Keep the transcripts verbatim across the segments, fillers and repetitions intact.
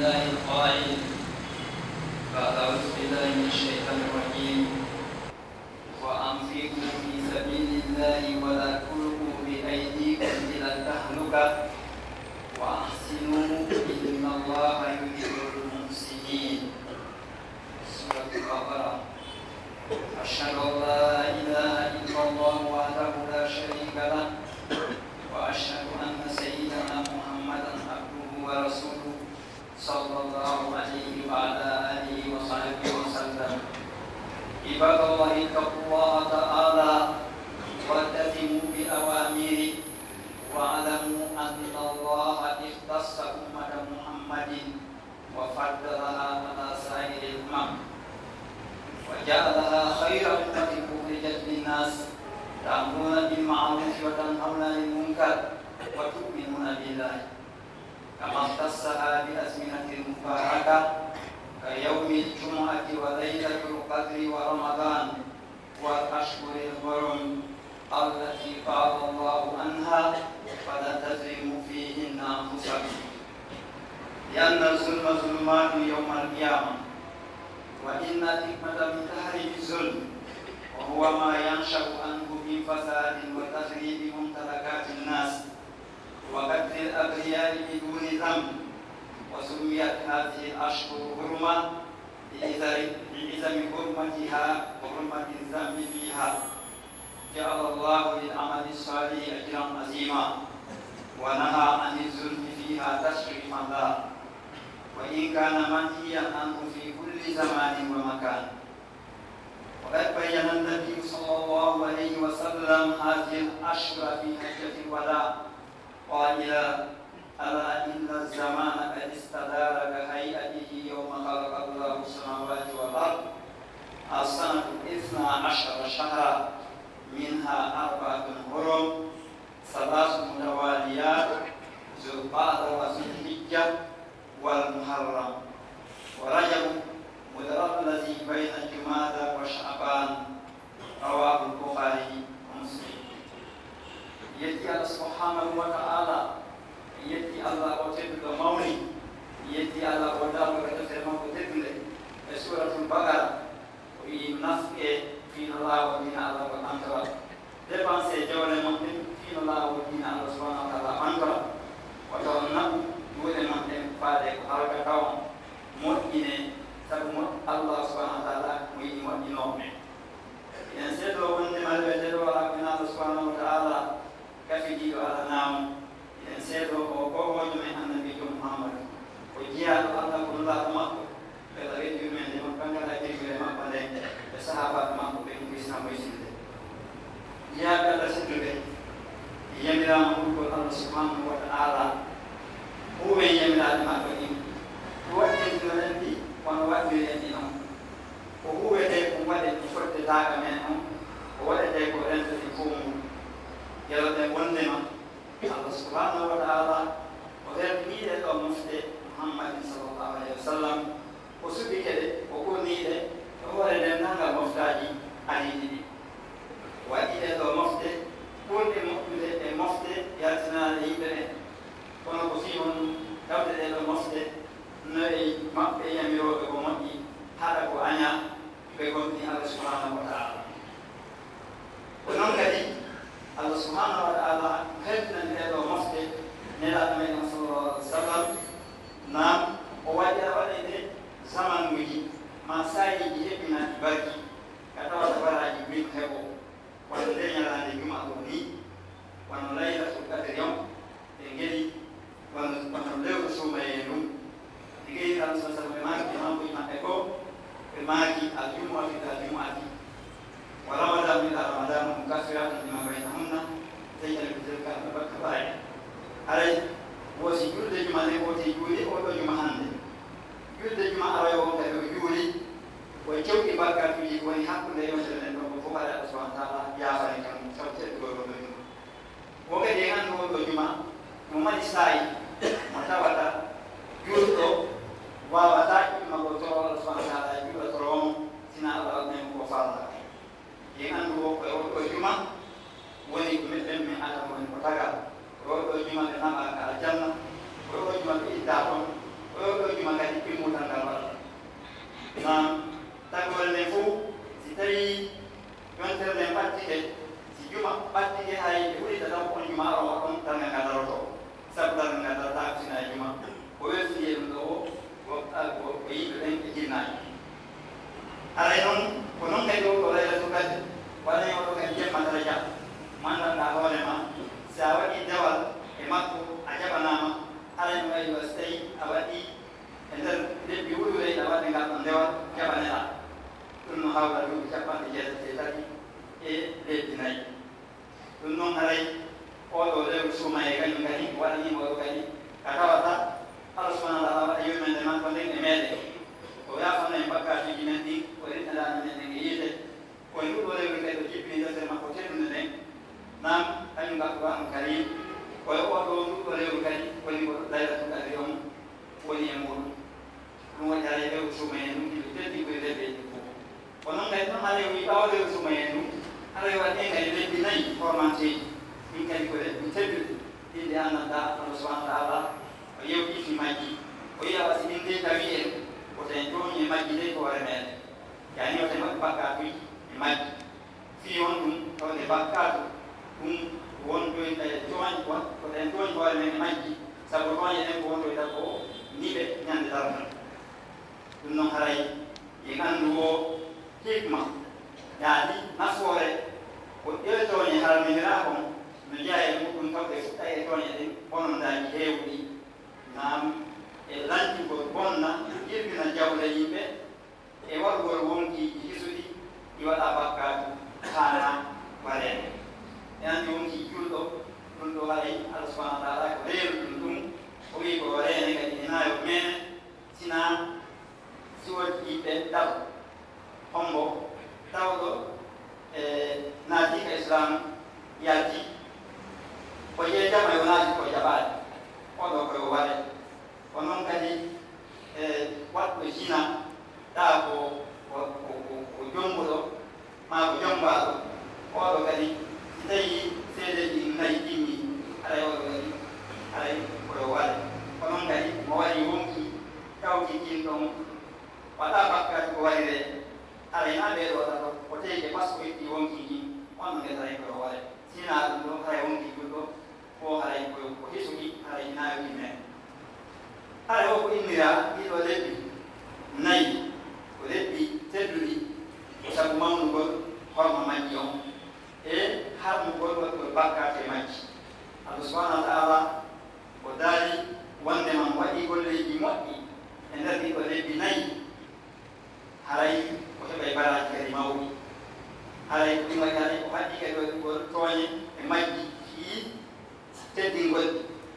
الله القائل بعد أعوذ بالله من الشيطان الرجيم وأنفقوا في سبيل الله ولا تلقوا بأيديكم إلى التهلكة وأحسنوا إن الله يحب المحسنين. سورة البقرة. أشهد أن لا إله إلا الله وحده لا شريك له وأشهد أن سيدنا محمدا عبده ورسوله صلى الله عليه وعلى آله وصحبه وسلم. عباد الله اتقوا الله تعالى والتزموا بأوامره واعلموا أن الله اختص أمة محمد وفضلها على سائر الأمم وجعلها خير أمة أخرجت للناس تأمرون بالمعروف وتنهون عن المنكر وتؤمنون بالله كما اختصها بأزمنة مباركة كيوم الجمعة وليلة القدر ورمضان والأشهر الحرم التي قال الله عنها فلا تظلموا فيهن أنفسكم لأن الظلم ظلمات يوم القيامة وإن الحكمة من تحريم الظلم وهو ما ينشأ عنه من فساد وتخريب ممتلكات الناس وقتل الأبرياء بدون ذنب. وسميت هذه الأشهر حرمة لعظم حرمتها وحرمة الذنب فيها. جعل الله للعمل الصالح أجرا عظيما ونهى عن الظلم فيها تشريفا له وإن كان منهيا عنه في كل زمان ومكان. وقد بين النبي صلى الله عليه وسلم هذه الأشهر في حجة الوداع قائلا ألا إن الزمان قد استدار كهيئته يوم خلق الله السماوات والأرض السنة اثنا عشر شهرا منها أربعة حرم ثلاث متواليات ذو القعدة وذو الحجة والمحرم ورجب مدر الذي بين جمادى وشعبان. رواه البخاري ومسلم. يأتي الله سبحانه وتعالى يأتي الله وتبدأ مولي يأتي الله ودار وتفهم وتبدأ سورة البقرة وينفق فين الله ودين الله وأنكر dépenser jawle mon fino la wadina Allah subhanahu wa ta'ala ankara wato nabu dole man en faade ko halka taw moƴƴine sabu mo Allah subhanahu wa ta'ala mo yiɗi moƴƴinooɓe en seeɗo wonde malɓe teɗo wala kona Allah subhanahu wa ta'ala kafijiɗo Allah naamu en seeɗo o gogojo men annabijo Muhammad o jiyaɗo Allah ko nulaɗo makko ɓeɗa weddi men nde makko kangala jirgire makko nde ɓe sahabaɓe makko ɓe ɗum islam moysinde jiyaɓe Allah sidduɓe yamirama ɓurgol Allah subhanahu wa ta'ala huuɓe yamiraɗe makko ɗin ko waɗɗintinoɗen ɗi kono waɗɗiri en ɗi noon ko huuɓete ko waɗe ɗi fottetaaka men on ko waɗete ko rentati fof mum yeloɗe wondema Allah subhanahu wa ta'ala o hertiniɗe ɗo mofte Muhammadin sallallahu alayhi wa sallam ko suɓike ɗe ko kurniɗe e hoore nden nangal moftaji ariɗi ɗi waɗiɗe ɗo mofte ɓurɗe moƴƴude e mofte yaltinaade yimɓe ɓen kono ko fii on tawde ɗe ɗo mofte no e maɓɓe yamirooɓe ko moƴƴi haɗa ko aña ɓe gonɗi Allah subhanahu wa ta'ala. ko noon kadi Allah subhanahu wa ta'ala hertinani ɗe ɗo mofte nelaaɗo men sallallahu alaihi wa sallam naam o waɗi a waɗede zamanuji ma sayiji heɓinaɗi barki ka tawata baraji min heɓo wano nde ñalande juma ɗo ni wano laylatul qadri on ɓe ngeli wano wano lewru sumaye ɗum ɓe ngeli tan sa sallam ɓe maaki mambuji maɓɓe ko ɓe maaki aljumuati ila jumuati wa ramadan ila ramadan mukaffiratun lima baynahunna tayyana bitilka albarka baye aray wosi julde juma nde wote juuli oɗo juma hande julde juma aroyo on kadi o juuli koye cewɗi bakkatuji woni hakkude yontere nden ɗo ko fof haɗa Allah subhanahu wa ta'ala yaafani kam tawteɗe ɗo ɗo juma wo kadi e anndu on ɗo juma mo mari saayi mo tawata julɗo wawata ƴumma ko toro Allah subhanahu wa ta'ala juuɗa toromo sina Allah waɗmen ko farla e anndu o koye oɗo juma woni ko meɗen min adama woni ko tagal oɗo juma ɓe naɓa ka aljanna oɗo juma ɓe idda toon oɗo juma tawi yontere battike si juma battike hay ɓuri tata on juma o on tan nga daroto sabu tan nga darata sina juma o wesni ɗum ɗo o ko yimɓe ɓen ɓe jinnaji aray noon ko noon kadi o ko laylatul qadr wala o ɗo kadi jemmatara jam mandanɗa hoorema sa waɗi dewal e makko a jaɓanama aray no wayi so tawi a waɗi e nder lebbi wuɗure a waɗi ngal ɗon dewal jaɓaneɗa ɗum no hawra duuɓi capanɗe jeetati e tati e lebbi nayi ɗum noon haray oɗo lewru suumaye kañum kadi waɗanima oɗo kadi ka tawata Allah subhanahu wa taala waɗa yurmede man ko nden e meeɗen o yafanno en bakkatuji men ɗi o rinɗaɗano men ɗen e yiite koye nduɗo lewru kadi o jippini deftere makko teddude nden nam kañum alqur'anu karim koye oɗo nduɗo lewru kadi woni ko laylatul qadri on woni e muɗum ɗum waɗi haray lewru suumaye ɗum ɗiɓe teddi koye lebbeji fof ko noon kadi noon haray wi ɓawa lewru suumaye ɗum haray waɗi en kadi lebbi nayyi formanteji ɗin kadi ko lebbi tedduɗe ɗinde annanta Allah subhanahu wa taala o yewɗiti majji o yiya wasi ɗin de tawi en koten joni e majji de ko hoore meɗen yani oten waɗi bakkatuji e majji fi on ɗum tawde bakkatu ɗum won ɗoy toñi koten toñi hoore men e majji sabu toñe ɗen ko wonɗoyta ko niɓe ñande darata ɗum noon haray yen anndu o hikma yaani nafoore ko ɗewe toñe harminira kon no jeeya e muɗum tawde fuɗɗa e toñe ɗen bonondaji heewɗi nam e lancugol bonna jirgina jawle yimɓe e waɗugol wonkiji hisuɗi ɗi waɗa bakkatu hana waɗede e andi wonki julɗo ɗum ɗo haray Allah subhanahu wa taala ko reeru ɗum ɗum o wi ko reene kadi e nayo mene sina siwoji yimɓe ɗaɓ hombo tawɗo e naatika islam yalti ko jee jama yo naati ko jaɓaade oɗo koyo waɗe ko noon kadi e waɗɗo jina ɗa ko ko jombuɗo ma ko jombaɗo oɗo kadi si tawi seedeji nayi ɗimmi aray oɗo kadi aray koyo waɗe ko noon kadi mo waɗi wonki tawtikin ɗon waɗa bakkati ko wayre aray na ɓeeɗo waɗato ko teyke pasque itti wonkiji on no ndesaray koyo waɗe sina ɗum ɗo haray wonki julɗo ko haray ko hisuki haray nayoki men haray o ko innira ɗiɗo lebbi nayi ko lebbi tedduɗi ko sabu mawnugol horma majji on e harmugol waɗgol bakkate majji Allah subhanahu wa taala ko daari wonde man waɗi golleji moƴƴi e nder ɗiɗo lebbi nayi haray ko heɓay baraji kadi mawɗi haray ko ɗum waɗi haray ko haɗɗi kadi waɗugol tooñe e majji fii teddingol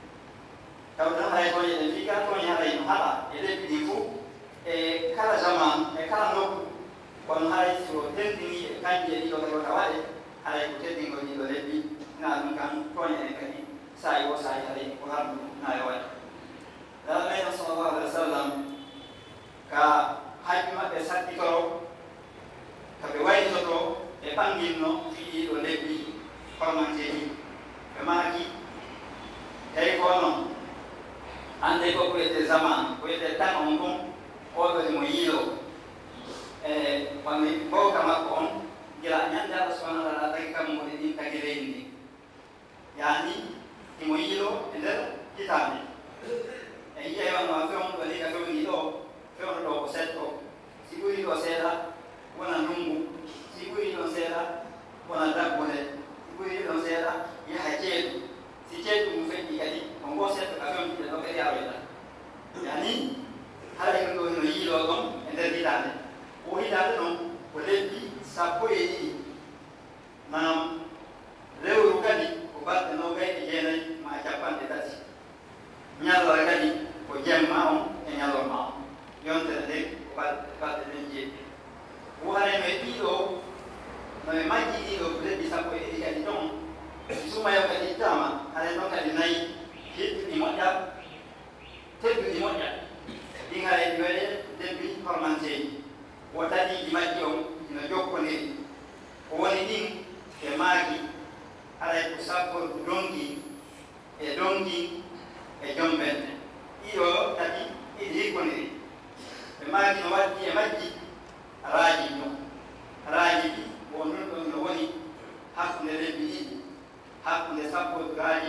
taw tan haray tooñe ɗen fii kala tooñe haray no haɗa e lebbi ɗi fof e kala zaman e kala nokku kono haray so teddini e kanji e ɗiɗo kadi wota waɗe haray ko teddingol ɗiɗo lebbi na ɗum kam tooñe ɗen kadi sayi o sayi haray ko hardu nayo waɗi dala meɗen sallallahu alih wa sallam ka haƴɓi maɓɓe sakkitoro kaɓe waylitoto e ɓanginno fii ɗiɗo lebbi hormanteji ɓe maaki tawi ko noon hande ko ko wiyete zaman ko wiyete tan on kon oɗo emo yiilo e woni bowka makko on gila ñande Allah subhanahu wa taala tagi kam woni ɗin tagi leydi ndi yaani emo yiilo e nder kitabe e yiya wanma fewno woni ka fewni ɗo fewno ɗo ko setto si ɓuri ɗo seeɗa wona ndungu si ɓuri ɗon seeɗa wona dabbude si ɓuri ɗon seeɗa yaha ceeɗu si ceeɗu mum feƴƴi kadi ko ngo setto ka fewniɗe ɗo kadi aroyɗa yani haray ɗum ɗo no yiilo ɗon e nder hitande o hitande noon ko lebbi sappo e ɗiɗi nam lewru kadi ko balɗe nogay e jeenayi ma capanɗe tati ñallore kadi ko jemma on e ñallorma on yontere nden ko balɗe ɗen jeeɗi o haray no e ɗiɗo no e majji ɗiɗo ko lebbi sappo e ɗiɗi kadi ɗon sumayo kadi ittama haray ɗon kadi nayi hedduɗi moƴƴat tedduɗi moƴƴat ɗin haray ɗi waɗe lebbi hormanteji wo tatiiji majji on ino jokkodiri ko woni ɗin e maaki haray ko sappo donki e donki e jombende ɗiɗo tati iɗi hikkodiri ɓe maaki no waddi e majji raaji ɗum raaji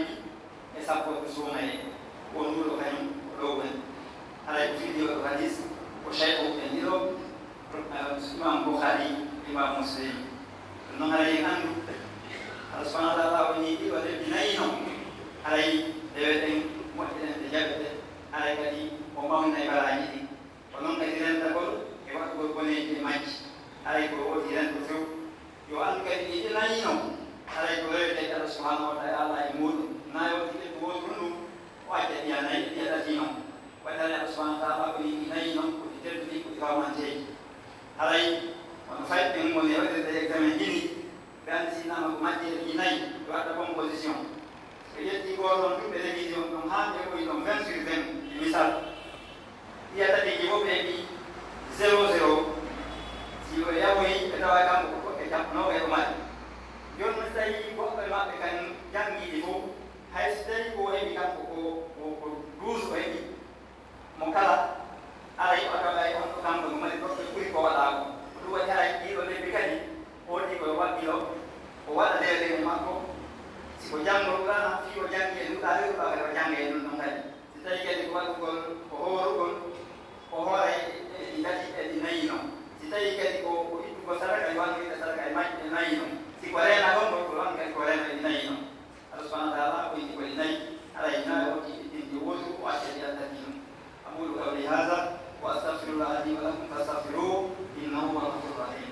e sappo ko suunaye ko nduɗo kañum ɗo woni haray ko fiɗi o hadis ko cheikh o ɓe ɗiɗo imam boukhari imam muslim noon haray en anndu Allah subhanahu wa ta'ala woni ɗiɗo lebbi nayi noon haray deweɗen moƴƴiɗen ɗe jaɓe ɗe haray kadi o mawna e baraji ɗi ko noon kadi rentagol e waɗugol boneji e majji haray ko woodi rento few yo andu kadi ɗiɗi nayi noon haray ko rewete Allah subhanahu wa ta'ala e muɗum nayo ɗiɗi ko wotru ɗum o acca ɗiya nayi ɗiya ɗati noon waɗare Allah subhanahu wa ta'ala ko ɗiɗi nayi noon ko ɗi tedduɗi ko ɗi famanteji haray wono fayɓe woni e waɗirde examen ɗini ɓe andi sinama ko majjere ɗi nayi ɓe waɗa composition ɓe ƴetti goton ɗum ɓe révision ɗum ha ɓe koyi ɗon vingt sur vingt misal ɗiya tatiji fof ɓe ɗi zéro zéro si o yawoyi ɓe tawa kanko ko koɓɓe japnoɓe ɗo mari joni so tawi goɓɓe maɓɓe kan jangiɗi fof hay so tawi ko heɓi kanko ko ko douze o heɓi mo kala aray o taway on ɗo kanko no mari goɓɓe ɓuri ko waɗa ko ɗum waɗi haray ɗiɗo lebbi kadi hoɗi koye waɗɗilo o waɗa dewɗene makko siko janngol ɗana fi o jangi e ɗuɗa ɗuɗa kadi o jangga e ɗum ɗon kadi so tawi kadi ko waɗugol ko horugol ko hoore ɗi gati e ɗi nayi noon si tawi kadi ko ko ittugo sadaka e wanno wiɗa sadaka e majji e nayi noon siko rena gonɗo ko wan kadi ko rena e ɗi nayi noon Allah subhanahu wa ta'ala ko yiti ko ɗi nayi haray nayi o ɗiɗɗi wotu o acca ɗi addati ɗum aqulu qawli hadha wa astaghfirullah li wa lakum fastaghfiruhu innahu huwal ghafurur rahim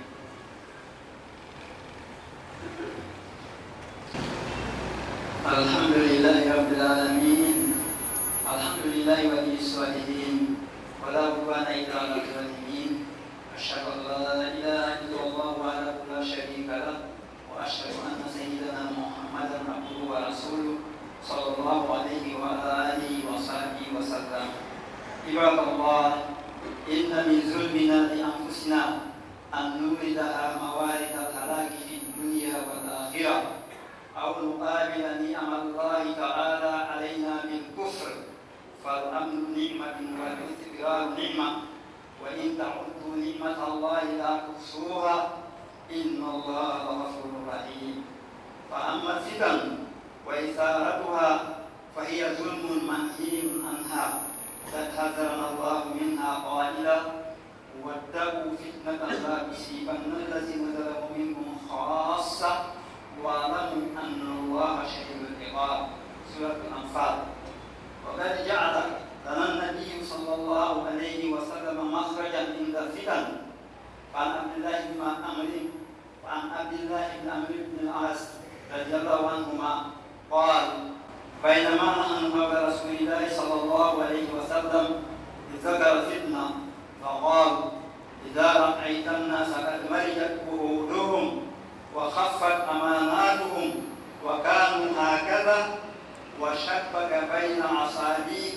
alhamdulillahi rabbil alamin alhamdulillahi waliyis salihin wala udwana illa ala zalimin asyhadu an la ilaha illallah wahdahu la syarika lah wa asyhadu anna sayyidana muhammadan abduhu wa rasuluh sallallahu alaihi wa ala alihi wa sahbihi wa sallam ibadallah inna min zulmina li anfusina an nuridaha mawarid al-halaki fi dunya wal akhirah aw nuqabila ni'amallahi ta'ala alaina bil kufr fal amnu ni'matun wal istiqraru ni'mah wa in ta'uddu ni'matallahi la tuhsuha innallaha ghafurur rahim fa amma fitan wa isaratuha fa hiya zulmun manhiyun anha فحذرنا الله منها قائلا واتقوا فتنة لا تصيبن الذين ظلموا منكم خاصة واعلموا أن الله شديد العقاب سورة الأنفال وقد جعل لنا النبي صلى الله عليه وسلم مخرجا عند الفتن فعن عبد الله بن عمرو وعن عبد الله بن عمرو بن العاص رضي الله عنهما قال بينما نحن مع رسول الله صلى الله عليه وسلم ذكر فتنة فقال إذا رأيت الناس قد مرجت وهودهم وخفت أماناتهم وكانوا هكذا وشبك بين أصابعه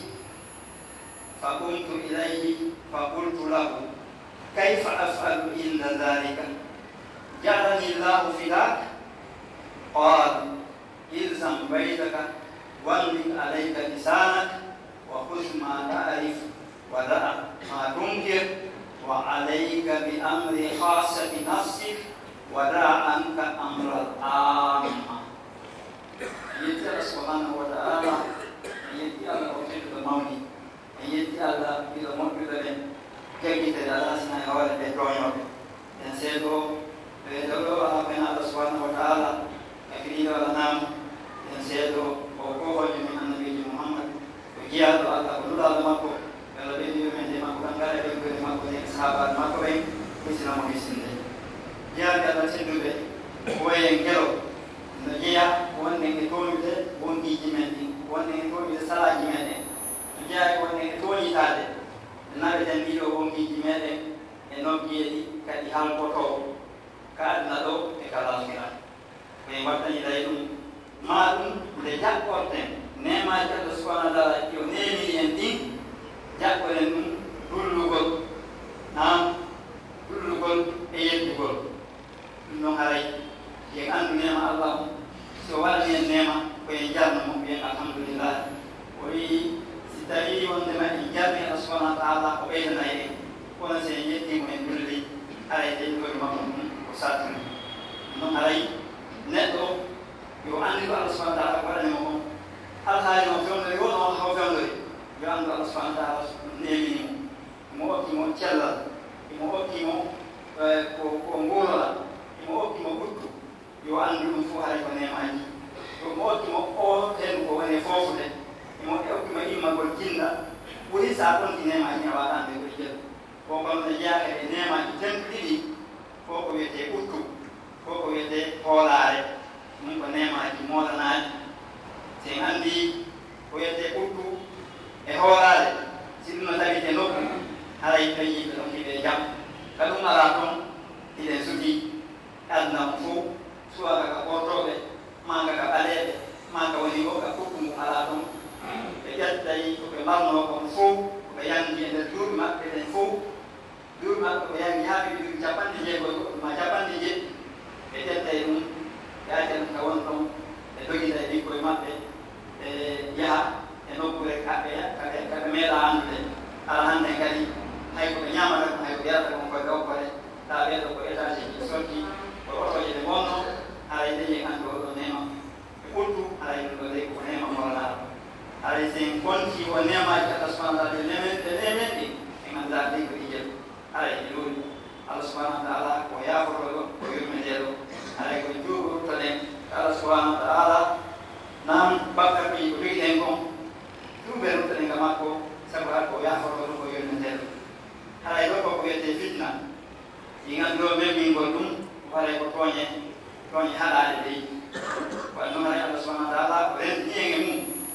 فقمت إليه فقلت له كيف أفعل عند ذلك جعلني الله فداك قال إلزم بيتك واملك عليك لسانك وخذ ما تعرف ودع ما تنكر وعليك بأمر خاصة نفسك ودع عنك أمر العامة يدي الله سبحانه وتعالى يدي الله وجد المولي يدي الله إلى مقبل كي تدرسنا هذا البيتون ينسيتو بيدلو أبنا الله سبحانه وتعالى أكيد ولا نام ينسيتو وقوه من النبي محمد وجياد الله ونلا مكو kalau dia juga menjadi makukan kaya dia juga makukan sahabat makukan bisa nama bisnis dia kata cendera kue yang jauh dia kue yang itu itu bunyi jemati kue yang itu itu salah jemati dia kue yang itu ini tadi nabi dan dia bunyi jemati enok dia di kadi hal kotor kad nado ekalah kira kue waktu ini dah itu malum lejak korten nema jatuh sekolah adalah itu nemi yang jaɓɓore ɗum dullugol nam dullugol e yettugol ɗum noon haray yen anndu nema Allah so waɗani en nema koyen jarno mo mbiyen alhamdulillah o wi si tawi wondema en jarni Allah subhanahu wa taala ko ɓeydana en kono so en yettimo en dulli haray teñgol makko ɗum ko sattuni ɗum noon haray neɗɗo yo anndu Allah subhanahu wa taala ko waɗanimo kon fofude mo e o ma imma gol jinda woni sa kon ti nema ni wala ande ko jël ko kon ne yaake e nema ci tan didi ko ko wete uttu ko ko wete hoolaare mun ko nema ci modanaade sen andi ko wete uttu e hoolaare sidno tawi te nokku haray tawi be don be jam kadum ala ton ile suti adna fu suwa ka kotobe manga ka balebe manga woni ko ka kutum ala ton e jattay ko be marno ko fu ko yangi e dur makbe den fu dur makbe ko yangi habi du japande je ko ma japande je e jattay dum yaade ka won ton e dogi day di ko mabbe e ya e nokku rek ka be ka ka mela ande ala hande kadi hay ko nyama rek hay ko yata ko ko do ko ta be ko etage ji sorti ko oto je bonno ala ide kan do do nema e kultu ala ide do de ko nema morala ala sen konti o nema ta subhanahu de neme de neme ni en anda de ko ije ala ide do ala subhanahu taala ko ya ko do ko yurme de do ala ko jugo to ne ala subhanahu taala nam bakka bi ko ide ko tu be ro tene ngamako sabar ko ya ko do ko yurme de do ala ide ko ko yete fitna ingan do me min go dum wala ko toñe toñe halade de ko no mala Allah subhanahu wa ta'ala ren yenge mu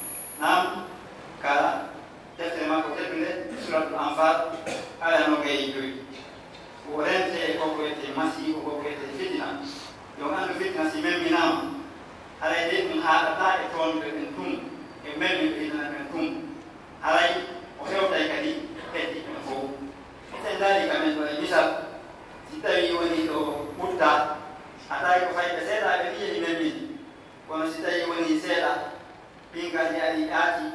nam kala defte ma ko tebule surat al-anfal ala no gay joy ko ren te ko ko te masi ko ko te fitna yo an fitna si men minam ala de mun ha ta e ton be en tum e men mi fitna en tum ala o hewta kadi peti ko fo ten dali kamen do misal sitawi woni do mutta atay ko fay be seda be ni memmi kono sitawi woni seda pinga ni ali ati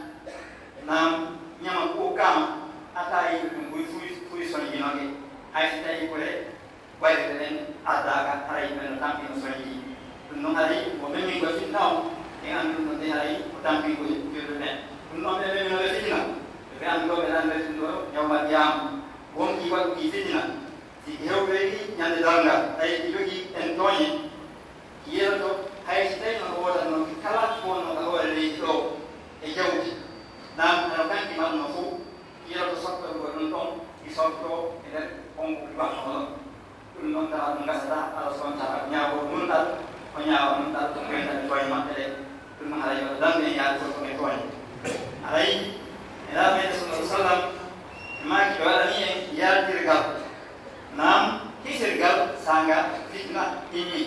nam nyama ko kam atay ko ngui fui fui soni noge ay sitawi ko le bayde den adaga ay men tampi no soni no hari mo memmi ko finnaw e andu no de hari tampi ko jero den no be memmi no be fitina be andu be nan be findo nyama diam won ki wa ki fitina si hewɓeyi ñande dalngal tawi ɗi jogii en tooñe yiyata to hay so tawi noon wodat noon kala fonno ka hoore leydi ɗo e jawdi nam ano kanki matno fof yiyata to sottoɗo ko ɗum ɗon i sotto e nder onko ɗiɓatno ɗon ɗum noon tawa ɗum gasata ala subahana taala ñaawo nunɗal o ñaawa nunɗal ko ɓeytaɓe tooñe maɓɓe ɗe ɗum noon haɗa yoɗa damɓe en yaade fof koɓe tooñe aɗayi e laa meɗe sallah sallam maki ɓe waɗani en yaltirgal nam hisirgal sanga fitna immi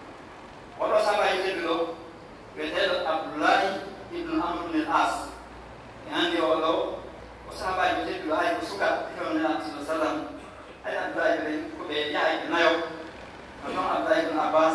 oɗo saba yitede ɗo weteɗo abdoullahi ibnu amr ibn al-as e hande oɗo o sahabaji weteɗo ɗo hay ko suka fewnena sa sallam hay abdoullahi ɓe ko ɓe yahay ɓe nayo no noon abdoullahi ibnu abbas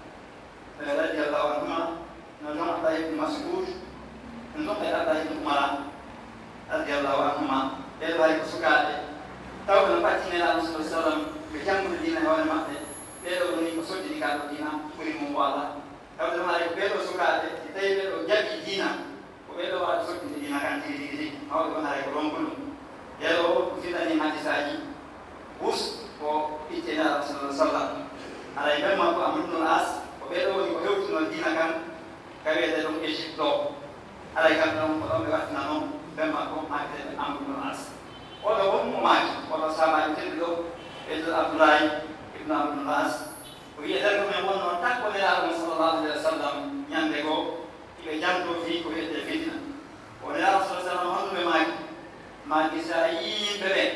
radiallahu anhuma no noon abdoullahi ibnu mas'ud no noon ɓe abdoullahi ibnu umara radiallahu anhuma ɓeɗo hay ko sukaɓe taw no pattinelaɗo sa sallam ɓe janngude dina e hoore maɓɓe ɓeɗo woni ko soddini kaɗo dina ɓuri mum wala tawde ɗum haɗa ko ɓeɗo sukaaɓe si tawi ɓeɗo jaɓi dina ko ɓeɗo waɗa soddinde dina kan tigi tigi tigi hawde ɗon haɗa ko ronko ɗum ɓeɗo fiɗani hadisaji bus ko ɓittenaɗo sa sallam haɗa e ɓemma ko amrubnul as ko ɓeɗo woni ko hewtuno dina kan ka wiyete ɗum égypte ɗo haɗa kamɓe noon ko ɗon ɓe wattina noon ɓemma ko maketeɓe amrubnul as oɗo won mo maaki oɗo sabaji teddu ɗo ɓeydo abdoulahi ibnu abdul as ko wiyeten ko men wonno takkonelaɗo mo sallllahu alayhi wa sallam ñande goo iɓe janto fi ko wiyete fitna onelaɗo sa sallam honnuɓe maaki maaki sa yimɓe ɓe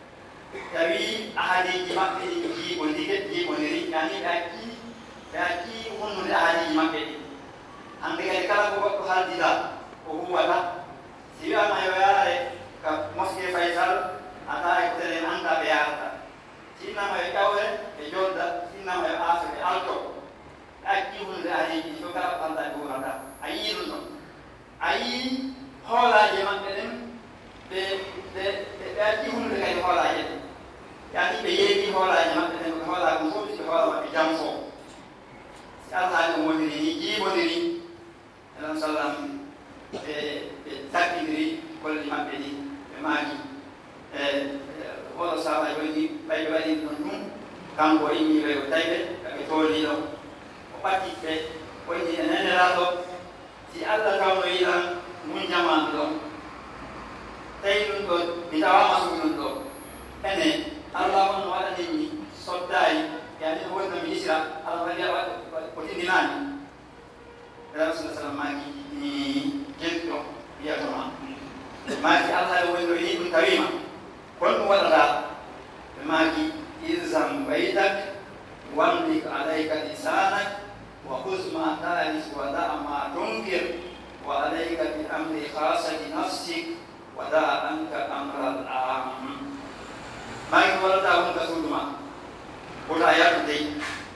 tawi ahadiji maɓɓe ɗi jiiɓondiri jiiɓondiri yani ɓe acci ɓe acci honnude ahadiji maɓɓe ɗi hande kadi kala ko goɗɗo haaldita ko huwata si wiyama yo yaare ka moske faysal ata e ko tenen anta ɓe yarata sinnama e ƴawre e jodda sinnama e aafe ɓe alto ɓe acci hunde ahadiji so kala ko anta ɓe wurata a yii ɗum ɗon a yii hoolaji maɓɓe ɗen ɓe ɓe ɓe acci hunde kadi hoolaji ɗen yani ɓe yeeɓi hoolaji maɓɓe ɗen ɓe hoola ɗum fof ɓe hoola maɓɓe jam fo si alhaali o woniri ni jiiɓodiri enon sallam ɓe ɓe takkidiri golleji maɓɓe ɗi ɓe maaki e oɗo sahabaji woni ɓayɓe waɗi ɗon ɗum kanko o immiɓe ko tawi ɓe kaɓe tooliɗo o ɓattiɓe woni e neneraɗo si allah tawno yiɗan bitawa masulun do ene Allah on wala ni soddai yani wonna ministra Allah wali wa ko tinani Rasulullah sallallahu alaihi wasallam ni jetto ya kama maki Allah wonno ni karima kon wala maki ilzam baitak wamlik alayka lisanak wa khudh ma ta'rif wa da' ma tunkir wa alayka bi amri khassati nafsik wa da' anka amra al-am maki wala ta'un kasuduma kota ayat dei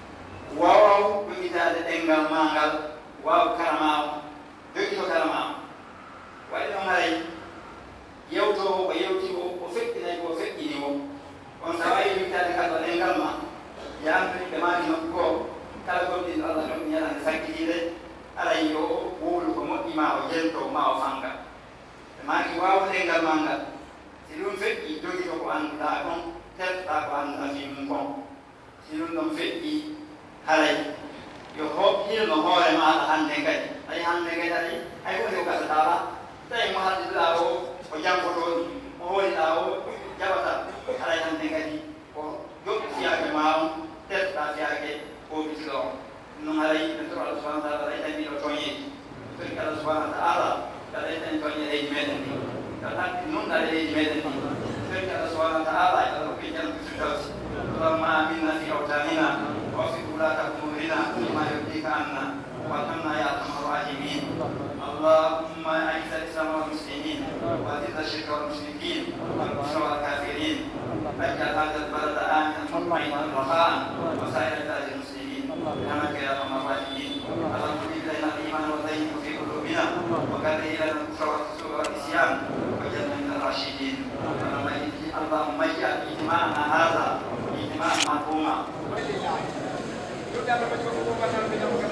waw bimita de engal mangal waw karama doki to karama wali no mari yewto ko yewti ko fekki ko fekki ni mo on sawai bimita de kado engal ma yang ni kemari ko kala ko din Allah no nyala sakki de ala yo wulu ko mo ima o jento ma o fanga maki waw engal manga silun fekki doki to ko anda kon tet ta ko anda fim kon silun dom fekki halai yo hop hil no hore ma ta hande kai ai hande kai tadi ai ko ka tala tai mo hadi lao o jam ko do mo hori lao jabata halai hande kai ko yo sia ke mau tet ta sia ke ko bislo no halai entor Allah subhanahu wa taala ai tai no tonye to Allah subhanahu wa taala dai tai tonye ai meden ni kata nun dai ai meden ni to Allah subhanahu wa taala ai ko kijan bislo اللهم آمنا في أوطاننا وفي ولاة أمورنا بما يرضيك عنا وارحمنا يا أرحم الراحمين اللهم أعز الإسلام والمسلمين وأذل الشرك والمشركين والكفر والكافرين واجعل هذا البلد آمنا مطمئنا رخاء وسائر بلاد المسلمين برحمتك يا أرحم الراحمين اللهم اجعل لنا الإيمان وزينه في قلوبنا وكره لنا الكفر والفسوق والعصيان واجعلنا من الراشدين اللهم اجعل إجماعنا هذا إجماع مرحوما.